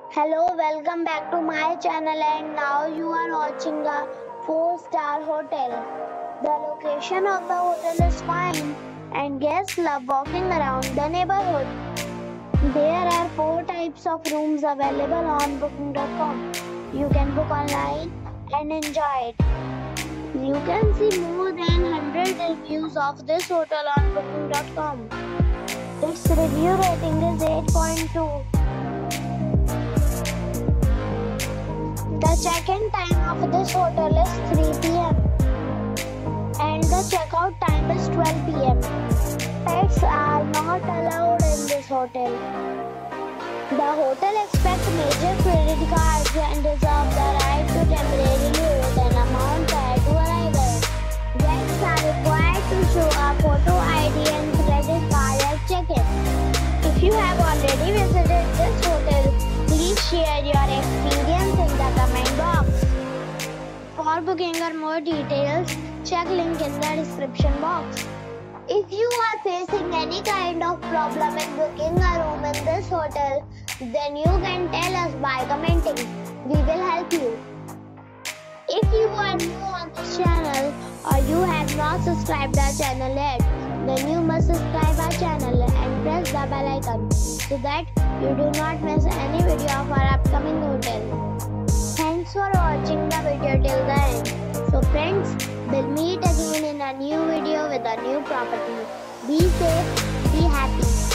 Hello, welcome back to my channel, and now you are watching a 4-star hotel. The location of the hotel is fine and guests love walking around the neighborhood. There are 4 types of rooms available on booking.com. You can book online and enjoy it. You can see more than 100 reviews of this hotel on booking.com. Its review rating is 8.2. The check-in time of this hotel is 3 p.m. and the checkout time is 12 p.m. Pets are not allowed in this hotel. The hotel accepts major credit cards and reserves the right to temporarily hold an amount prior to arrival. Guests are required to show a photo ID and credit card at check-in. If you have already visited this hotel, please share your experience in the comment box. For booking or more details, check link in the description box. If you are facing any kind of problem in booking a room in this hotel, then you can tell us by commenting. We will help you. If you are new on this channel or you have not subscribed our channel yet, then you must subscribe our channel and press the bell icon so that you do not miss any video of our upcoming hotel. Thanks for watching the video till the end. So friends, we'll meet again in a new video with a new property. Be safe, be happy.